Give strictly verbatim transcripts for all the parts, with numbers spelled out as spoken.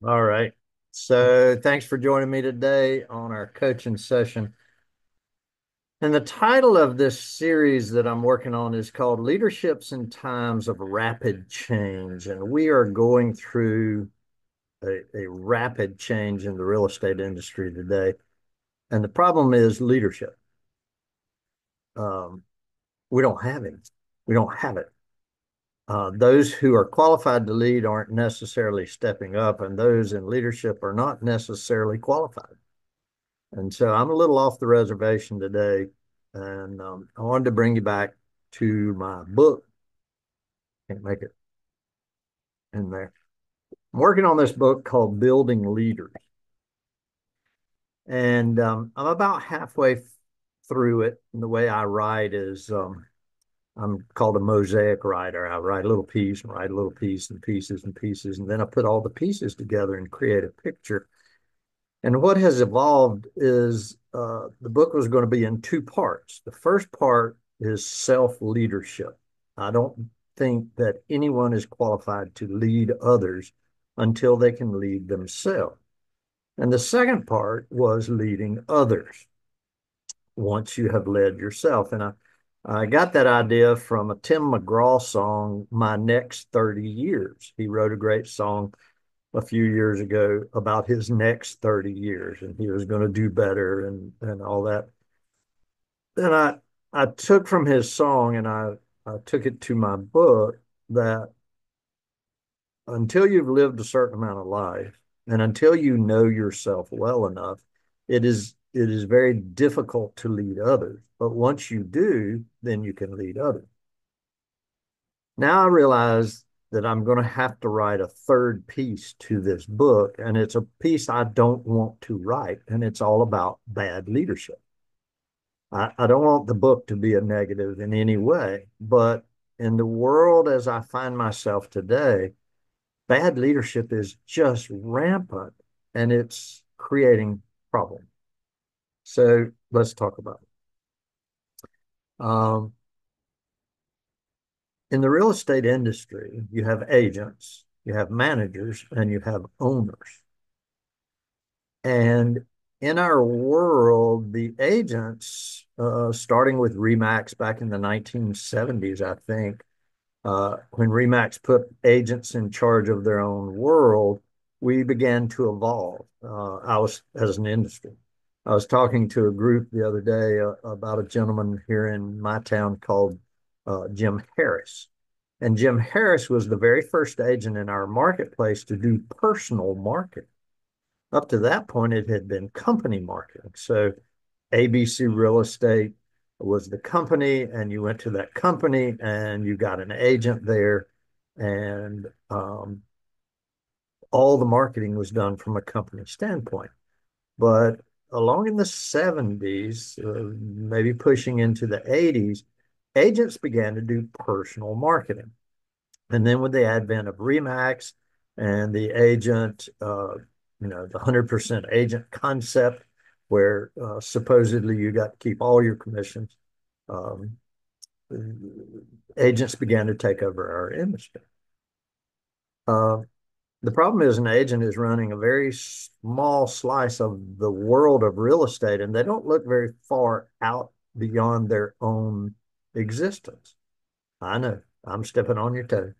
All right. So thanks for joining me today on our coaching session. And the title of this series that I'm working on is called Leaderships in Times of Rapid Change. And we are going through a, a rapid change in the real estate industry today. And the problem is leadership. Um, we don't have it. We don't have it. Uh, those who are qualified to lead aren't necessarily stepping up, and those in leadership are not necessarily qualified. And so I'm a little off the reservation today, and um, I wanted to bring you back to my book. Can't make it in there. I'm working on this book called Building Leaders, and um, I'm about halfway through it. And the way I write is um, I'm called a mosaic writer. I write a little piece and write a little piece and pieces and pieces, and then I put all the pieces together and create a picture. And what has evolved is uh, the book was going to be in two parts. The first part is self-leadership. I don't think that anyone is qualified to lead others until they can lead themselves. And the second part was leading others once you have led yourself. And I, I got that idea from a Tim McGraw song, My Next thirty Years. He wrote a great song a few years ago about his next thirty years and he was going to do better and and all that. Then I I took from his song and I I took it to my book that until you've lived a certain amount of life and until you know yourself well enough, it is it is very difficult to lead others. But once you do, then you can lead others. Now I realize that I'm going to have to write a third piece to this book, and it's a piece I don't want to write, and it's all about bad leadership. I, I don't want the book to be a negative in any way, but in the world as I find myself today, bad leadership is just rampant and it's creating problems. So let's talk about it. Um, in the real estate industry, you have agents, you have managers, and you have owners. And in our world, the agents, uh, starting with Remax back in the nineteen seventies, I think, uh, when Remax put agents in charge of their own world, we began to evolve. Uh, I was, as an industry, I was talking to a group the other day uh, about a gentleman here in my town called uh, Jim Harris. And Jim Harris was the very first agent in our marketplace to do personal marketing. Up to that point, it had been company marketing. So A B C Real Estate was the company, and you went to that company and you got an agent there, and um, all the marketing was done from a company standpoint. But along in the seventies, uh, maybe pushing into the eighties, agents began to do personal marketing. And then with the advent of Remax and the agent, uh, you know, the one hundred percent agent concept, where uh, supposedly you got to keep all your commissions, um, agents began to take over our industry. Uh, the problem is an agent is running a very small slice of the world of real estate, and they don't look very far out beyond their own existence. I know I'm stepping on your toe,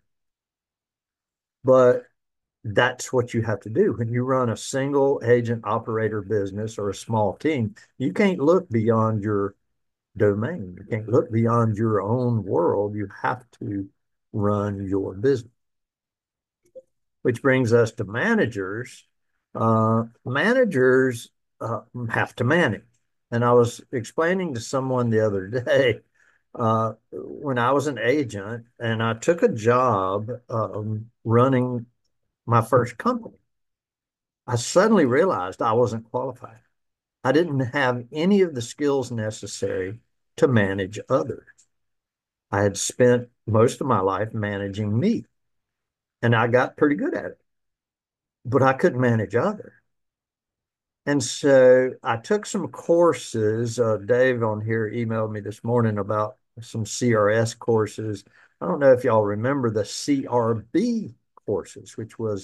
but that's what you have to do. When you run a single agent operator business or a small team, you can't look beyond your domain. You can't look beyond your own world. You have to run your business, which brings us to managers. Uh, managers uh, have to manage. And I was explaining to someone the other day uh, when I was an agent and I took a job um, running my first company. I suddenly realized I wasn't qualified. I didn't have any of the skills necessary to manage others. I had spent most of my life managing me, and I got pretty good at it, but I couldn't manage others. And so I took some courses. Uh, Dave on here emailed me this morning about some C R S courses. I don't know if y'all remember the C R B courses, which was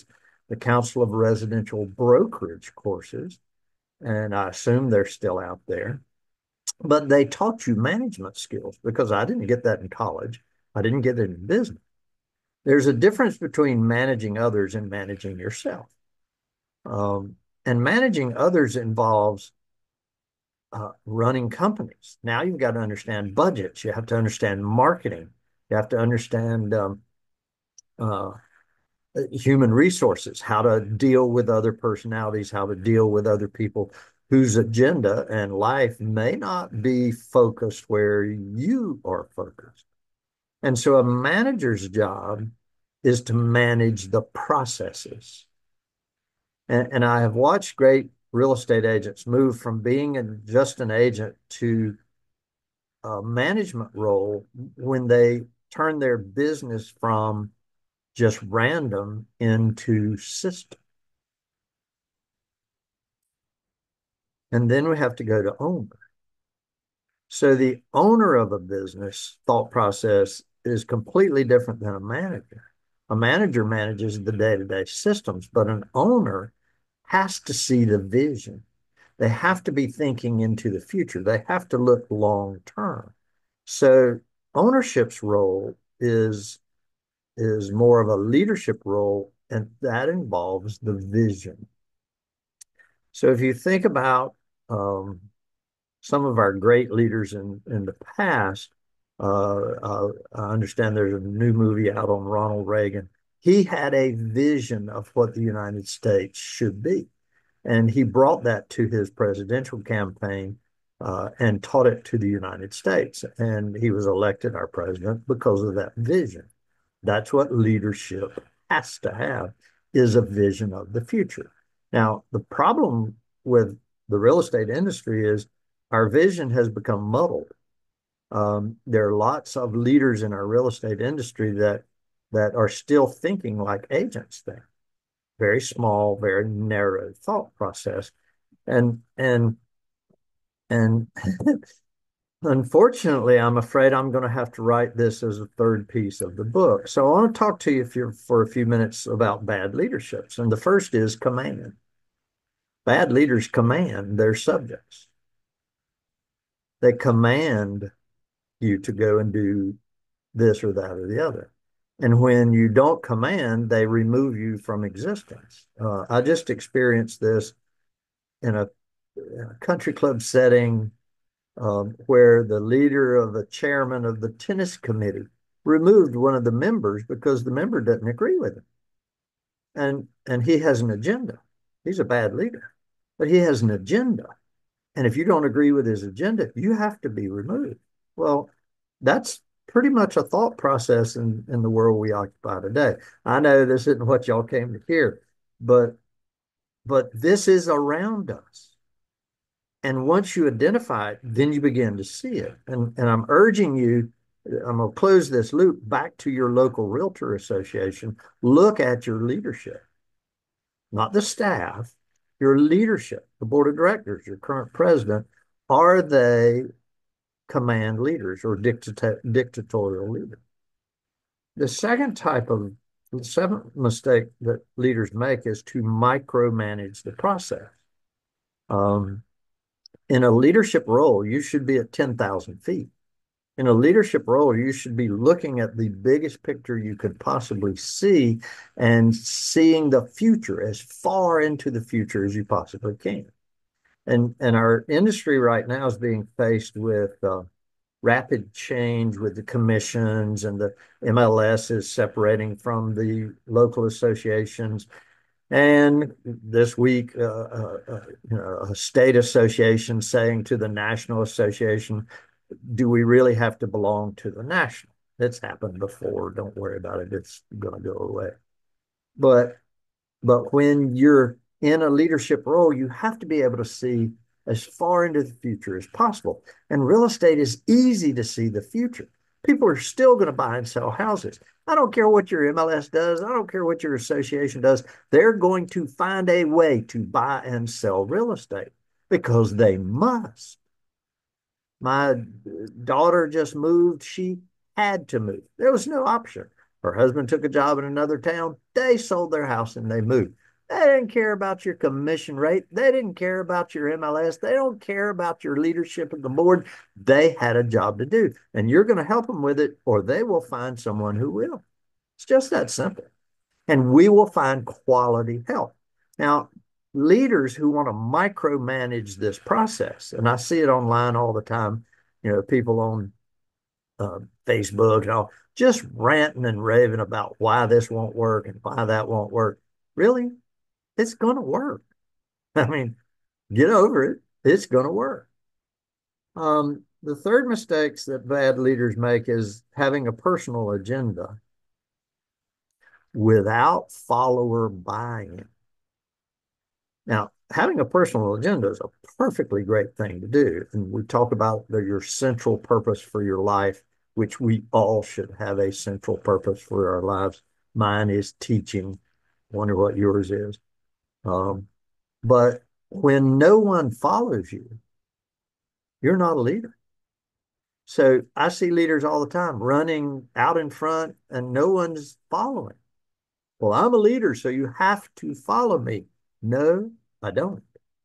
the Council of Residential Brokerage courses, and I assume they're still out there. But they taught you management skills because I didn't get that in college. I didn't get it in business. There's a difference between managing others and managing yourself. Um, and managing others involves uh, running companies. Now you've got to understand budgets. You have to understand marketing. You have to understand um, uh, human resources, how to deal with other personalities, how to deal with other people whose agenda and life may not be focused where you are focused. And so a manager's job is to manage the processes. And, and I have watched great real estate agents move from being a, just an agent to a management role when they turn their business from just random into system. And then we have to go to owner. So the owner of a business thought process is completely different than a manager. A manager manages the day-to-day systems, but an owner has to see the vision. They have to be thinking into the future. They have to look long term. So ownership's role is is more of a leadership role, and that involves the vision. So if you think about um, some of our great leaders in in the past, uh, uh, I understand there's a new movie out on Ronald Reagan. He had a vision of what the United States should be. And he brought that to his presidential campaign uh, and taught it to the United States. And he was elected our president because of that vision. That's what leadership has to have, is a vision of the future. Now, the problem with the real estate industry is our vision has become muddled. Um, there are lots of leaders in our real estate industry that that are still thinking like agents think. Very small, very narrow thought process. And and and unfortunately, I'm afraid I'm going to have to write this as a third piece of the book. So I want to talk to you for, for a few minutes about bad leaderships. And the first is command. Bad leaders command their subjects. They command you to go and do this or that or the other. And when you don't command, they remove you from existence. Uh, I just experienced this in a, in a country club setting um, where the leader of the chairman of the tennis committee removed one of the members because the member doesn't agree with him. And, and he has an agenda. He's a bad leader, but he has an agenda. And if you don't agree with his agenda, you have to be removed. Well, that's pretty much a thought process in, in the world we occupy today. I know this isn't what y'all came to hear, but but this is around us. And once you identify it, then you begin to see it. And, and I'm urging you, I'm going to close this loop back to your local realtor association. Look at your leadership, not the staff, your leadership, the board of directors, your current president. Are they command leaders or dictat dictatorial leaders? The second type of the seventh mistake that leaders make is to micromanage the process. Um, in a leadership role, you should be at ten thousand feet. In a leadership role, you should be looking at the biggest picture you could possibly see and seeing the future as far into the future as you possibly can. And, and our industry right now is being faced with uh, rapid change with the commissions, and the M L S is separating from the local associations. And this week, uh, uh, uh, you know, a state association saying to the national association, do we really have to belong to the national? It's happened before. Don't worry about it. It's going to go away. But but when you're in a leadership role, you have to be able to see as far into the future as possible. And real estate is easy to see the future. People are still going to buy and sell houses. I don't care what your M L S does. I don't care what your association does. They're going to find a way to buy and sell real estate because they must. My daughter just moved. She had to move. There was no option. Her husband took a job in another town. They sold their house and they moved. They didn't care about your commission rate. They didn't care about your M L S. They don't care about your leadership of the board. They had a job to do, and you're going to help them with it, or they will find someone who will. It's just that simple. And we will find quality help. Now, leaders who want to micromanage this process, and I see it online all the time, you know, people on uh, Facebook and all, just ranting and raving about why this won't work and why that won't work. Really, it's going to work. I mean, get over it. It's going to work. Um, the third mistakes that bad leaders make is having a personal agenda without follower buy-in. Now, having a personal agenda is a perfectly great thing to do. And we talk about the, your central purpose for your life, which we all should have a central purpose for our lives. Mine is teaching. Wonder what yours is. Um, but when no one follows you, you're not a leader. So I see leaders all the time running out in front and no one's following. Well, I'm a leader, so you have to follow me. No, I don't.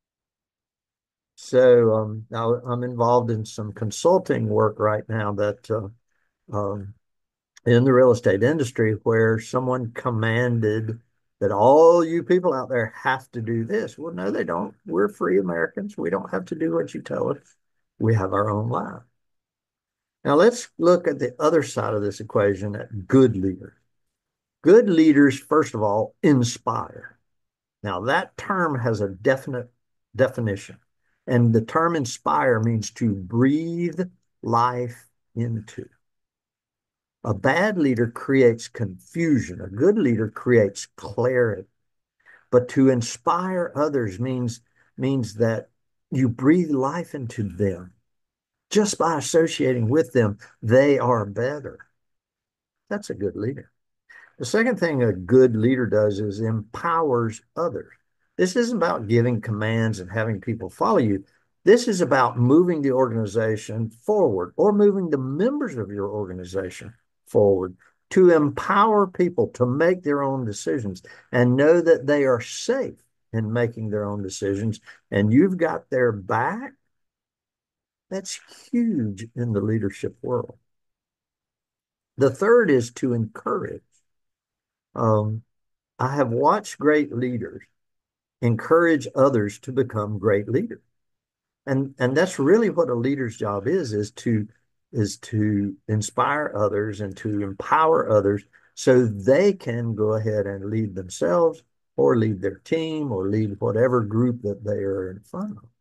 So um, now I'm involved in some consulting work right now that uh, um, in the real estate industry where someone commanded that all you people out there have to do this. Well, no, they don't. We're free Americans. We don't have to do what you tell us. We have our own life. Now let's look at the other side of this equation at good leaders. Good leaders, first of all, inspire. Now, that term has a definite definition, and the term inspire means to breathe life into. A bad leader creates confusion. A good leader creates clarity. But to inspire others means, means that you breathe life into them. Just by associating with them, they are better. That's a good leader. The second thing a good leader does is empowers others. This isn't about giving commands and having people follow you. This is about moving the organization forward or moving the members of your organization forward to empower people to make their own decisions and know that they are safe in making their own decisions and you've got their back. That's huge in the leadership world. The third is to encourage. Um, I have watched great leaders encourage others to become great leaders. And and that's really what a leader's job is, is to is to inspire others and to empower others so they can go ahead and lead themselves or lead their team or lead whatever group that they are in front of.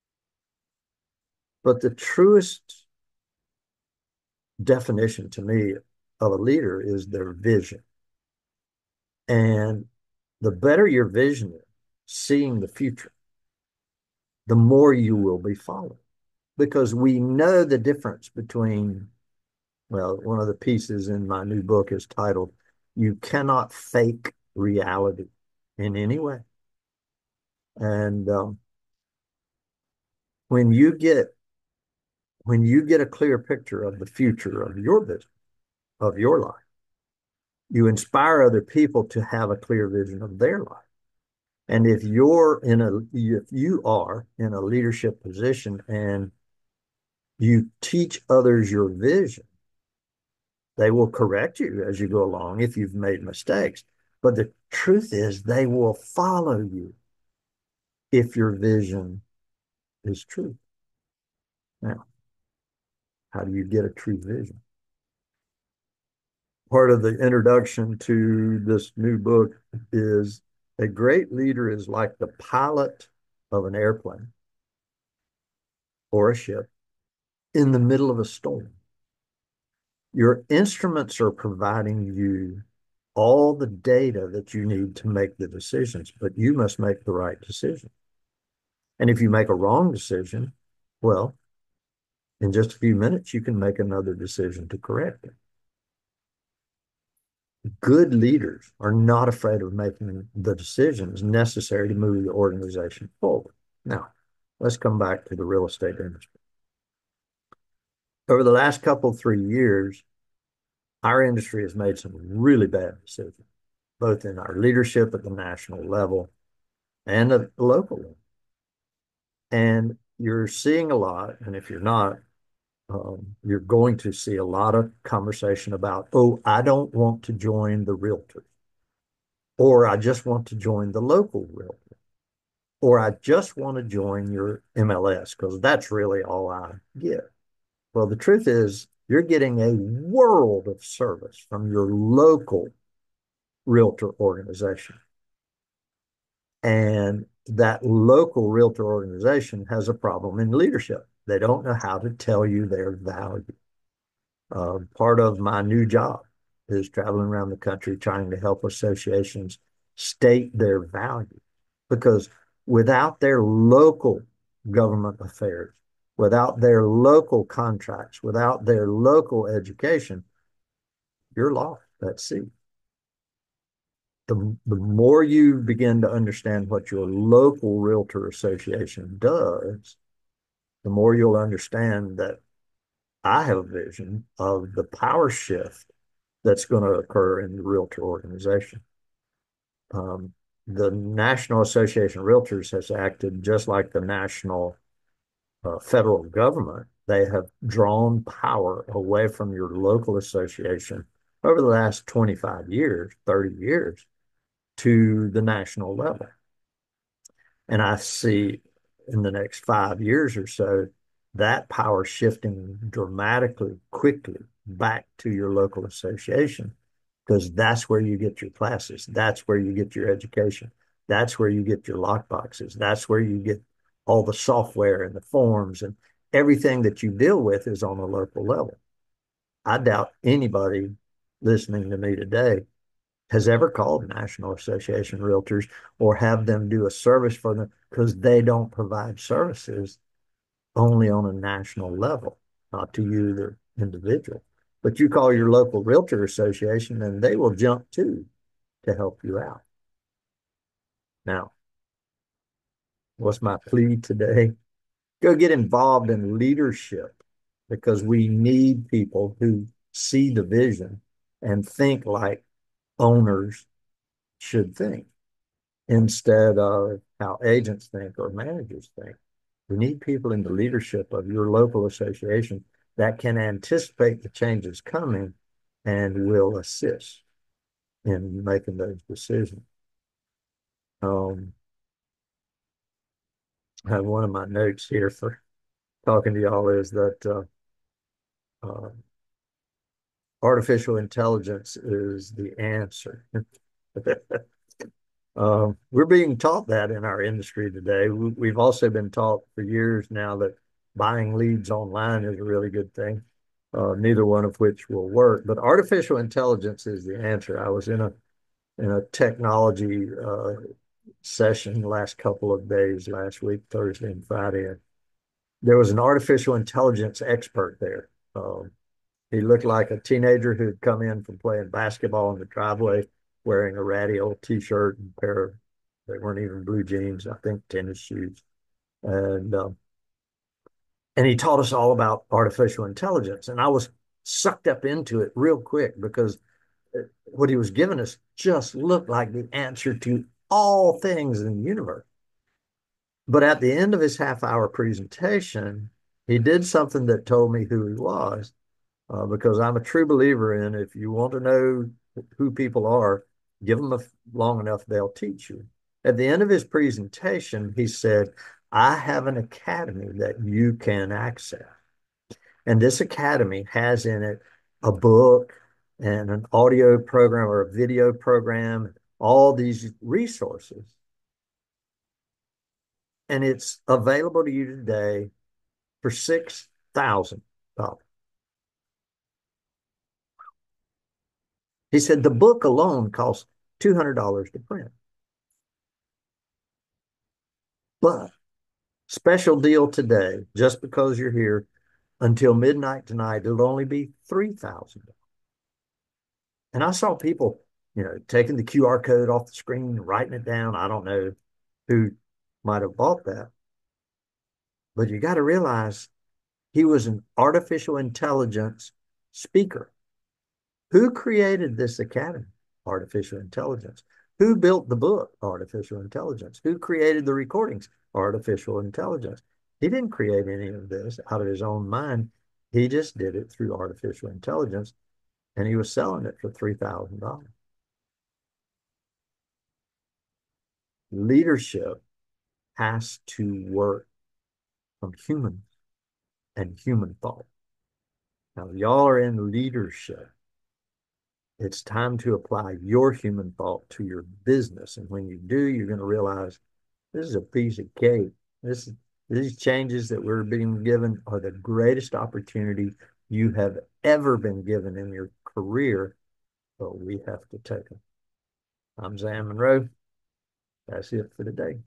But the truest definition to me of a leader is their vision. And the better your vision is, seeing the future, the more you will be followed. Because we know the difference between, well, one of the pieces in my new book is titled, You Cannot Fake Reality in Any Way. And um, when you get when you get a clear picture of the future of your business, of your life, you inspire other people to have a clear vision of their life. And if you're in a if you are in a leadership position and you teach others your vision, they will correct you as you go along if you've made mistakes. But the truth is, they will follow you if your vision is true. Now, how do you get a true vision? Part of the introduction to this new book is a great leader is like the pilot of an airplane or a ship in the middle of a storm. Your instruments are providing you all the data that you need to make the decisions, but you must make the right decision. And if you make a wrong decision, well, in just a few minutes, you can make another decision to correct it. Good leaders are not afraid of making the decisions necessary to move the organization forward. Now, let's come back to the real estate industry. Over the last couple, three years, Our industry has made some really bad decisions, both in our leadership at the national level and at the local level. And you're seeing a lot, and if you're not, um, you're going to see a lot of conversation about, oh, I don't want to join the realtor, or I just want to join the local realtor, or I just want to join your M L S because that's really all I get. Well, the truth is, you're getting a world of service from your local realtor organization. And that local realtor organization has a problem in leadership. They don't know how to tell you their value. Uh, part of my new job is traveling around the country trying to help associations state their value because without their local government affairs, without their local contracts, without their local education, you're lost at sea. The, the more you begin to understand what your local realtor association does, the more you'll understand that I have a vision of the power shift that's going to occur in the realtor organization. Um, the National Association of Realtors has acted just like the national uh, federal government. They have drawn power away from your local association over the last twenty-five years, thirty years to the national level. And I see in the next five years or so that power shifting dramatically quickly back to your local association because that's where you get your classes. That's where you get your education. That's where you get your lock boxes. That's where you get all the software and the forms and everything that you deal with is on a local level. I doubt anybody listening to me today has ever called National Association of Realtors or have them do a service for them because they don't provide services only on a national level, not to you, the individual. But you call your local realtor association and they will jump to to help you out. Now, what's my plea today? Go get involved in leadership because we need people who see the vision and think like owners should think instead of how agents think or managers think. We need people in the leadership of your local association that can anticipate the changes coming and will assist in making those decisions. Um, I have one of my notes here for talking to y'all is that uh, uh, artificial intelligence is the answer. Uh, we're being taught that in our industry today. We, have also been taught for years now that buying leads online is a really good thing, uh, neither one of which will work. But artificial intelligence is the answer. I was in a in a technology uh, session the last couple of days, last week, Thursday and Friday. And there was an artificial intelligence expert there. Um, he looked like a teenager who'd come in from playing basketball in the driveway wearing a ratty old t-shirt and a pair of, they weren't even blue jeans, I think tennis shoes. And um, and he taught us all about artificial intelligence. And I was sucked up into it real quick because what he was giving us just looked like the answer to all things in the universe. But at the end of his half hour presentation, he did something that told me who he was uh, because I'm a true believer in if you want to know who people are, give them a, long enough, they'll teach you. At the end of his presentation, he said, I have an academy that you can access. And this academy has in it a book and an audio program or a video program, all these resources. And it's available to you today for six thousand dollars. He said the book alone costs two hundred dollars to print. But special deal today, just because you're here until midnight tonight, it'll only be three thousand dollars. And I saw people, you know, taking the Q R code off the screen, writing it down. I don't know who might have bought that. But you got to realize he was an artificial intelligence speaker. Who created this academy? Artificial intelligence. Who built the book? Artificial intelligence. Who created the recordings? Artificial intelligence. He didn't create any of this out of his own mind. He just did it through artificial intelligence, and he was selling it for three thousand dollars. Leadership has to work from humans and human thought. Now, y'all are in leadership. It's time to apply your human thought to your business. And when you do, you're going to realize this is a piece of cake. This, these changes that we're being given are the greatest opportunity you have ever been given in your career, but we have to take them. I'm Zan Monroe. That's it for today.